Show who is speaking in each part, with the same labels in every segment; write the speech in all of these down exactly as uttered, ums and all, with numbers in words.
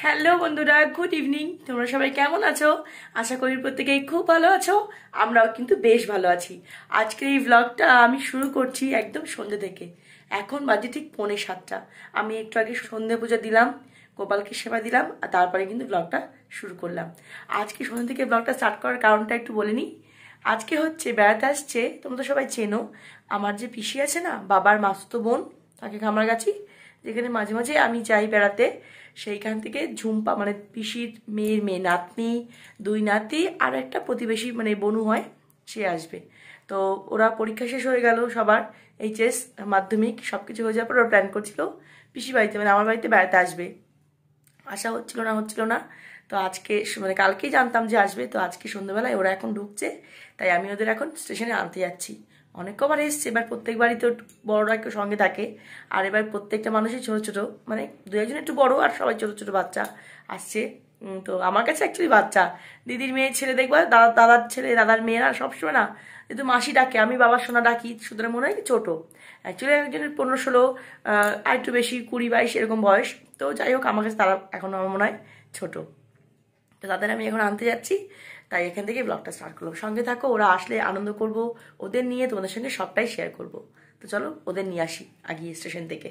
Speaker 1: Hello বন্ধুরা, good evening. তোমরা সবাই কেমন আছো? আশা করি প্রত্যেকেই খুব ভালো আছো। আমরাও কিন্তু বেশ ভালো আছি। আজকের এই ব্লগটা আমি শুরু করছি একদম সন্ধ্যে থেকে। এখন বাজে ঠিক পৌনে সাতটা। আমি একটু আগে সন্ধ্যে পূজা দিলাম, গোপালকে সেবা দিলাম, আর তারপরে কিন্তু ব্লগটা শুরু করলাম। আজকে সন্ধ্যে থেকে ব্লগটা স্টার্ট করার কারণটা একটু বলে নিই। আজকে হচ্ছে বেড়াতে আসছে, তোমরা তো সবাই চেনো, আমার যে পিসি আছে না, বাবার মাসুতো বোন, তাকে কামরাগাছি, যেখানে মাঝে মাঝে আমি যাই বেড়াতে। সেইখান থেকে ঝুম্পা মানে পিসির মেয়ের মেয়ে নাতনি, দুই নাতি আর একটা প্রতিবেশী মানে বনু হয়, সে আসবে। তো ওরা পরীক্ষা শেষ হয়ে গেল সবার, এইচএস মাধ্যমিক সব কিছু হয়ে যাওয়ার পর ওরা প্ল্যান করছিল পিসি বাড়িতে মানে আমার বাড়িতে বেড়াতে আসবে। আসা হচ্ছিল না হচ্ছিল না তো আজকে মানে কালকেই জানতাম যে আসবে, তো আজকে সন্ধ্যেবেলায় ওরা এখন ঢুকছে, তাই আমি ওদের এখন স্টেশনে আনতে যাচ্ছি। অনেক কবার এসছে, এবার প্রত্যেকবারই তো বড়রা একটু সঙ্গে থাকে, আর এবার প্রত্যেকটা মানুষই ছোট ছোট, মানে দু একজন একটু বড় আর সবাই ছোট ছোট বাচ্চা আসছে। তো আমার কাছে অ্যাকচুয়ালি বাচ্চা, দিদির মেয়ে ছেলে দেখবা, দাদা দাদার ছেলে দাদার মেয়েরা সবসময় না যেহেতু মাসি ডাকে, আমি বাবার সোনা ডাকি, সুতরাং মনে হয় ছোট। অ্যাকচুয়ালি একজনের পনেরো ষোলো আর একটু বেশি কুড়ি বাইশ এরকম বয়স। তো যাই হোক, আমার কাছে তারা এখন আমার মনে হয় ছোটো। তো তাদের আমি এখন আনতে যাচ্ছি, তাই এখান থেকে ব্লগটা স্টার্ট করলাম। সঙ্গে থাকো, ওরা আসলে আনন্দ করব ওদের নিয়ে, তোমাদের সঙ্গে সবটাই শেয়ার করব। তো চলো ওদের নিয়ে আসি আগিয়ে স্টেশন থেকে।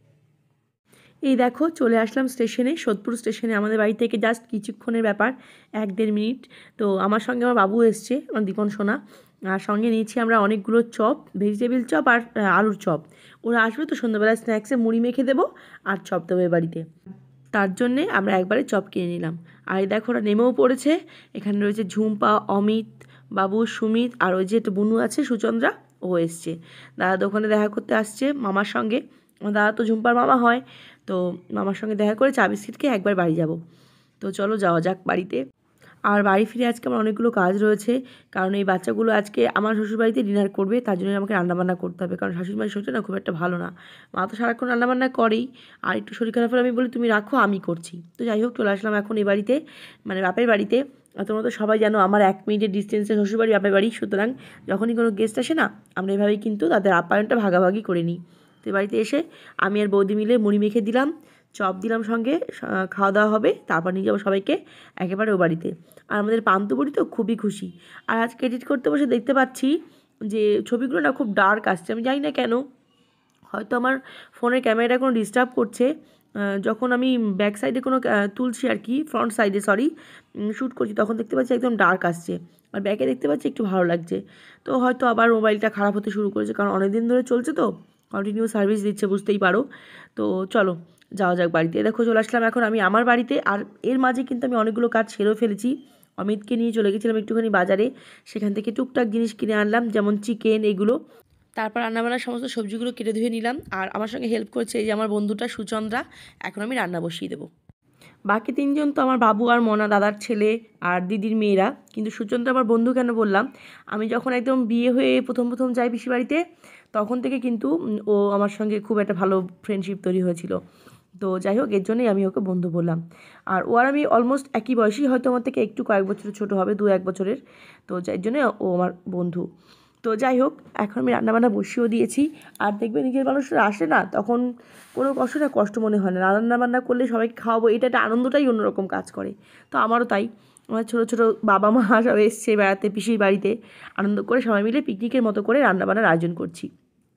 Speaker 1: এই দেখো চলে আসলাম স্টেশনে, সোদপুর স্টেশনে। আমাদের বাড়ি থেকে জাস্ট কিছুক্ষণের ব্যাপার, এক দেড় মিনিট। তো আমার সঙ্গে আমার বাবু এসছে, আমার দীপন সোনা, আর সঙ্গে নিয়েছি আমরা অনেকগুলো চপ, ভেজিটেবিল চপ আর আলুর চপ। ওরা আসবে তো সন্ধ্যাবেলা স্ন্যাক্সে মুড়ি মেখে দেবো আর চপ দেবো এ বাড়িতে, তার জন্যে আমরা একবারে চপ কিনে নিলাম। আর এই দেখো ওরা নেমেও পড়েছে। এখানে রয়েছে ঝুম্পা, অমিত, বাবু, সুমিত, আর ওই যে একটা বুনু আছে সুচন্দ্রা, ও এসছে। দাদা দোকানে দেখা করতে আসছে মামার সঙ্গে, দাদা তো ঝুম্পার মামা হয়। তো মামার সঙ্গে দেখা করে চা বিস্কিট খেয়ে একবার বাড়ি যাব। তো চলো যাওয়া যাক বাড়িতে। আর বাড়ি ফিরে আজকে আমার অনেকগুলো কাজ রয়েছে, কারণ এই বাচ্চাগুলো আজকে আমার শ্বশুরবাড়িতে ডিনার করবে, তার জন্য আমাকে রান্নাবান্না করতে হবে, কারণ শাশুড়িমার শরীরটা না খুব একটা ভালো না। মা তো সারাক্ষণ রান্নাবান্না করেই, আর একটু শরীর খারাপ হলে আমি বলি তুমি রাখো আমি করছি। তো যাই হোক চলে আসলাম এখন এই বাড়িতে, মানে বাপের বাড়িতে। আর তোমরা তো সবাই জানো আমার এক মিনিটের ডিস্টেন্সে শ্বশুরবাড়ি বাপের বাড়ি, সুতরাং যখনই কোনো গেস্ট আসে না আমরা এভাবেই কিন্তু তাদের আপ্যায়নটা ভাগাভাগি করে নিই। তো বাড়িতে এসে আমি আর বৌদি মিলে মুড়ি মেখে দিলাম, চপ দিলাম, সঙ্গে খাওয়া দাওয়া হবে, তারপর নিয়ে যাবো সবাইকে একেবারে ও বাড়িতে। আর আমাদের পান্তুবুড়ি তো খুবই খুশি। আর আজকে এডিট করতে বসে দেখতে পাচ্ছি যে ছবিগুলো না খুব ডার্ক আসছে, আমি জানি না কেন, হয়তো আমার ফোনের ক্যামেরাটা কোনো ডিস্টার্ব করছে। যখন আমি ব্যাক সাইডে কোনো তুলছি আর কি, ফ্রন্ট সাইডে সরি শ্যুট করছি, তখন দেখতে পাচ্ছি একদম ডার্ক আসছে, আর ব্যাকে দেখতে পাচ্ছি একটু ভালো লাগছে। তো হয়তো আবার মোবাইলটা খারাপ হতে শুরু করেছে, কারণ অনেক দিন ধরে চলছে তো, কন্টিনিউ সার্ভিস দিচ্ছে, বুঝতেই পারো। তো চলো যাওয়া যাক বাড়িতে। দেখো চলে আসলাম এখন আমি আমার বাড়িতে, আর এর মাঝে কিন্তু আমি অনেকগুলো কাজ সেরেও ফেলেছি। অমিতকে নিয়ে চলে গেছিলাম একটুখানি বাজারে, সেখান থেকে টুকটাক জিনিস কিনে আনলাম, যেমন চিকেন এগুলো। তারপর রান্নাবান্নার সমস্ত সবজিগুলো কেটে ধুয়ে নিলাম, আর আমার সঙ্গে হেল্প করছে এই যে আমার বন্ধুটা সুচন্দ্রা। এখন আমি রান্না বসিয়ে দেবো। বাকি তিনজন তো আমার বাবু আর মনা, দাদার ছেলে আর দিদির মেয়েরা। কিন্তু সুচন্দ্রা আমার বন্ধু কেন বললাম, আমি যখন একদম বিয়ে হয়ে প্রথম প্রথম যাই পিসি বাড়িতে, তখন থেকে কিন্তু ও আমার সঙ্গে খুব একটা ভালো ফ্রেন্ডশিপ তৈরি হয়েছিল। তো যাই হোক, এর জন্যই আমি ওকে বন্ধু বললাম। আর ও আর আমি অলমোস্ট একই বয়সী, হয়তো আমার থেকে একটু কয়েক বছর ছোটো হবে, দু এক বছরের। তো যার জন্য ও আমার বন্ধু। তো যাই হোক, এখন আমি রান্নাবান্না বসিয়েও দিয়েছি। আর দেখবে নিজের মানুষরা আসে না, তখন কোনো কষ্ট না কষ্ট মনে হয় না, রান্নাবান্না করলে সবাইকে খাওয়াবো, এটা একটা আনন্দটাই অন্যরকম কাজ করে। তো আমারও তাই, আমার ছোটো ছোটো বাবা মা সব এসছে বেড়াতে পিসির বাড়িতে, আনন্দ করে সবাই মিলে পিকনিকের মতো করে রান্নাবান্নার আয়োজন করছি।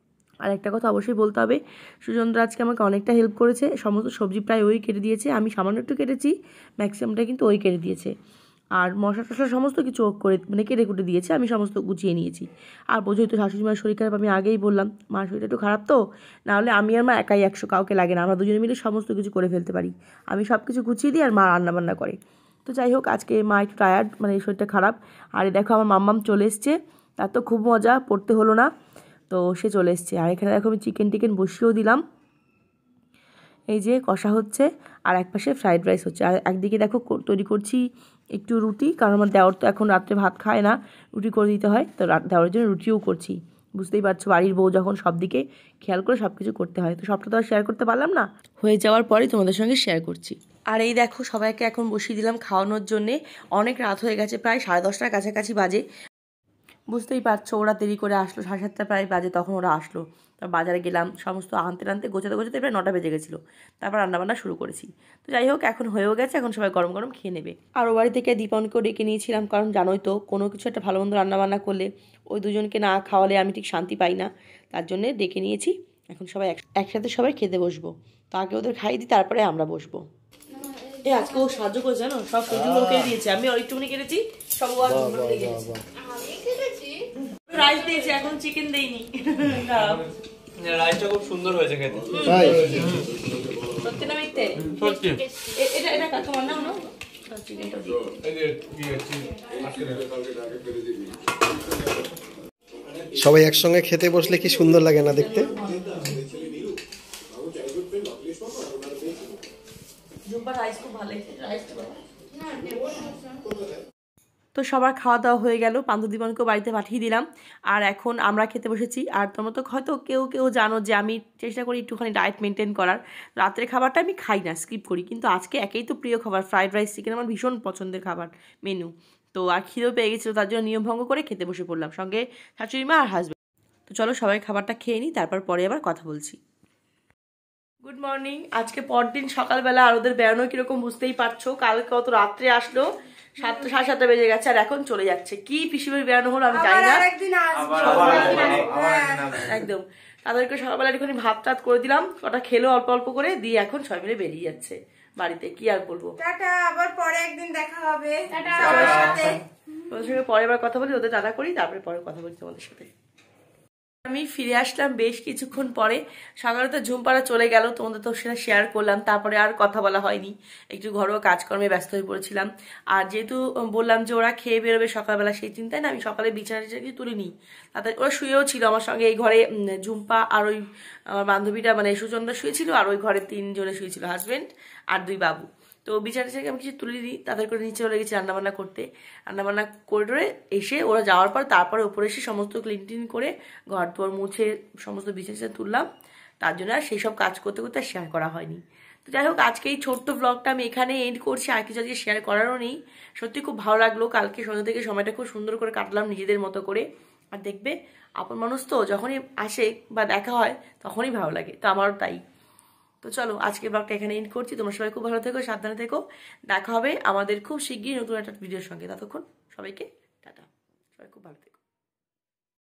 Speaker 1: আর একটা কথা অবশ্যই বলতে হবে, সুচন্দ্রা আজকে আমাকে অনেকটা হেল্প করেছে, সমস্ত সবজি প্রায় ওই কেটে দিয়েছে, আমি সামান্য একটু কেটেছি, ম্যাক্সিমামটা কিন্তু ওই কেটে দিয়েছে। আর মশলা টশলা সমস্ত কিছু ও করে মানে কেটে কুটে দিয়েছে, আমি সমস্ত গুছিয়ে নিয়েছি। আর বোঝোই তো শাশুড়ি মার শরীর খারাপ, আমি আগেই বললাম মার শরীরটা একটু খারাপ, তো নাহলে আমি আর মা একাই একশো, কাউকে লাগে না, আমরা দুজনে মিলে সমস্ত কিছু করে ফেলতে পারি। আমি সব কিছু গুছিয়ে দিই আর মা রান্নাবান্না করে। তো যাই হোক, আজকে মা একটু টায়ার্ড, মানে শরীরটা খারাপ। আর দেখো আমার মাম্মাম চলে এসছে, তার তো খুব মজা, পড়তে হলো না, তো সে চলে এসছে। আর এখানে দেখো আমি চিকেন টিকেন বসিয়েও দিলাম, এই যে কষা হচ্ছে, আর এক পাশে ফ্রাইড রাইস হচ্ছে। আর একদিকে দেখো তৈরি করছি একটু রুটি, কারণ আমার দেওর তো এখন রাত্রে ভাত খায় না, রুটি করে দিতে হয়, তো দেওয়ার জন্য রুটিও করছি। বুঝতেই পারছো, বাড়ির বউ যখন সব দিকে খেয়াল করে সব কিছু করতে হয়, তো সবটা তো আর শেয়ার করতে পারলাম না, হয়ে যাওয়ার পরেই তোমাদের সঙ্গে শেয়ার করছি। আর এই দেখো সবাইকে এখন বসিয়ে দিলাম খাওয়ানোর জন্যে। অনেক রাত হয়ে গেছে, প্রায় সাড়ে দশটার কাছাকাছি বাজে। বুঝতেই পারছো ওরা দেরি করে আসলো, সাড়ে সাতটা প্রায় বাজে তখন ওরা আসলো। তারপর বাজারে গেলাম, সমস্ত আনতে আনতে গোছাতে গোছাতে প্রায় নটা বেজে গেছিলো। তারপর রান্নাবান্না শুরু করেছি। তো যাই হোক, এখন হয়েও গেছে, এখন সবাই গরম গরম খেয়ে নেবে। আর ও বাড়ি থেকে দীপনকেও ডেকে নিয়েছিলাম, কারণ জানোই তো কোনো কিছু একটা ভালো মন্দ রান্নাবান্না করলে ওই দুজনকে না খাওয়ালে আমি ঠিক শান্তি পাই না, তার জন্যে ডেকে নিয়েছি। এখন সবাই একসাথে সবাই খেতে বসবো। তো আগে ওদের খাইয়ে দিই, তারপরে আমরা বসবো। এই আজকে ও সাহায্য করে, জানো, সব সবজিগুলো কেটে দিয়েছে, আমি একটুখানি কেটেছি, সব ও কেটেছি। রাইস দিয়েছি, এখন চিকেন দেইনি।
Speaker 2: রাইসটা খুব সুন্দর হয়েছে খেতে।
Speaker 1: সত্যি না মিথ্যে? সত্যি। এটা এটা কাকে মার নাও না, চিকেনটা দিই।
Speaker 3: সবাই একসঙ্গে খেতে বসলে কি সুন্দর লাগে না দেখতে?
Speaker 1: তো সবার খাওয়া দাওয়া হয়ে গেল, পান্থদীপনকেও বাড়িতে পাঠিয়ে দিলাম। আর এখন আমরা খেতে বসেছি। আর তোমরা তো হয়তো কেউ কেউ জানো যে আমি চেষ্টা করি একটুখানি ডায়েট মেনটেন করার। রাত্রের খাবারটা আমি খাই না, স্কিপ করি। কিন্তু আজকে একেই তো প্রিয় খাবার ফ্রাইড রাইস চিকেন, আমার ভীষণ পছন্দের খাবার মেনু। তো আর খিদেও পেয়ে গেছিলো, তার জন্য নিয়মভঙ্গ করে খেতে বসে পড়লাম, সঙ্গে শাশুড়ি মা আর হাজব্যান্ড। তো চলো সবাই খাবারটা খেয়ে নিই, তারপর পরে আবার কথা বলছি। Good morning. আজকে পরদিন সকালবেলা আর ওদের বেড়ানো কিরকম বুঝতেই পারছো। কালকে অত রাত্রে আসলো, সাতটা সাড়ে সাতটা বেজে গেছে, আর এখন চলে যাচ্ছে। কি পিসিমের বেড়ানো হলো আমি জানি না। একদম তাদেরকে সকালবেলা একটুখানি ভাত টাত করে দিলাম, ওটা খেলো অল্প অল্প করে, দিয়ে এখন ছয় মিলে বেরিয়ে যাচ্ছে বাড়িতে। কি আর বলবো,
Speaker 4: টাটা, আবার পরে একদিন দেখা হবে।
Speaker 1: ওদের সঙ্গে পরে আবার কথা বলি, ওদের টাটা করি, তারপরে পরে কথা বলি তোমাদের সাথে। আমি ফিরে আসলাম বেশ কিছুক্ষণ পরে। সকালে তো ঝুমপাড়া চলে গেল, তোমাদের তো সেটা শেয়ার করলাম। তারপরে আর কথা বলা হয়নি, একটু ঘরোয়া কাজকর্মে ব্যস্ত হয়ে পড়েছিলাম। আর যেহেতু বললাম যে ওরা খেয়ে বেরোবে সকালবেলা, সেই চিন্তায় না আমি সকালে বিছানা টিছানা তুলে নিই। তাদের ওরা শুয়েও ছিল আমার সঙ্গে এই ঘরে, ঝুম্পা আর ওই আমার বান্ধবীটা মানে সুচন্দ্রা শুয়েছিল, আর ওই ঘরে তিনজনে শুয়েছিল, হাজবেন্ড আর দুই বাবু। তো বিছানা থেকে আমি কিছু তুলে দিই, তাদের করে নিচে চলে গেছি রান্নাবান্না করতে। রান্নাবান্না করে এসে ওরা যাওয়ার পর তারপরে উপরে এসে সমস্ত ক্লিন টিন করে ঘর দুয়ার মুছে সমস্ত বিছানা তুললাম। তার জন্য আর সেই সব কাজ করতে করতে শেয়ার করা হয়নি। তো যাই হোক, আজকে এই ছোট্ট ব্লগটা আমি এখানে এন্ড করছি, আর কিছু আজকে শেয়ার করারও নেই। সত্যি খুব ভালো লাগলো, কালকে সন্ধ্যা থেকে সময়টা খুব সুন্দর করে কাটলাম নিজেদের মতো করে। আর দেখবে আপন মানুষ তো যখনই আসে বা দেখা হয় তখনই ভালো লাগে, তো আমারও তাই। তো চলো আজকের ব্লগটা এখানে এন্ড করছি। তোমরা সবাই খুব ভালো থেকো, সাবধানে থেকো। দেখা হবে আমাদের খুব শিগগিরই নতুন একটা ভিডিওর সঙ্গে। ততক্ষণ সবাইকে টাটা, সবাই খুব ভালো থেকো।